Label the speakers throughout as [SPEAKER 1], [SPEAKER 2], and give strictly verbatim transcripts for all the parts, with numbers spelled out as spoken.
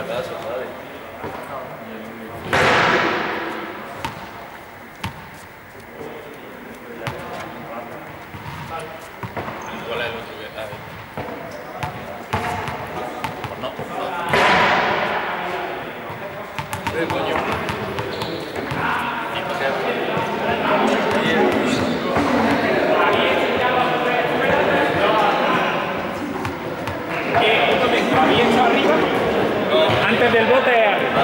[SPEAKER 1] acaso, ¿sabes? ¿Cuál es el otro que está ahí? Pues no. ¿Qué coño?
[SPEAKER 2] ¿Lo había hecho arriba? Antes del bote arriba.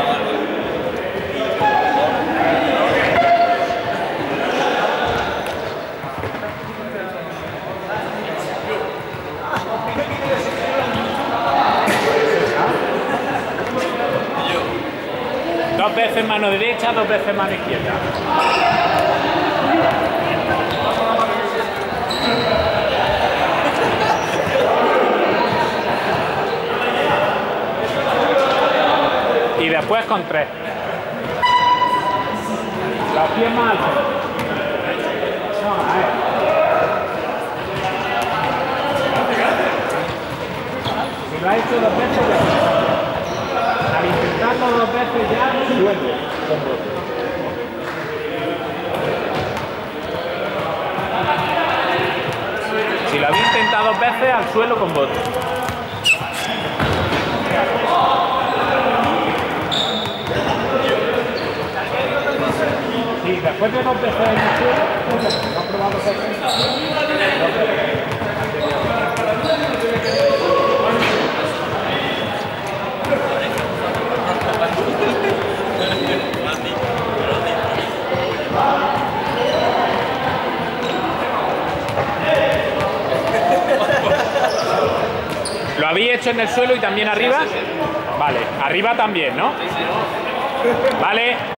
[SPEAKER 2] Dos veces mano derecha, dos veces mano izquierda. Y después con tres. Los pies más altos. No, a ver. Si lo has hecho dos veces, ya. Al intentarlo dos veces ya, suelve con bote. Si lo había intentado dos veces, al suelo con bote. Sí, después de dos veces en el suelo, no han probado dos veces. ¿Lo habéis hecho en el suelo y también arriba? Vale, arriba también, ¿no? Vale.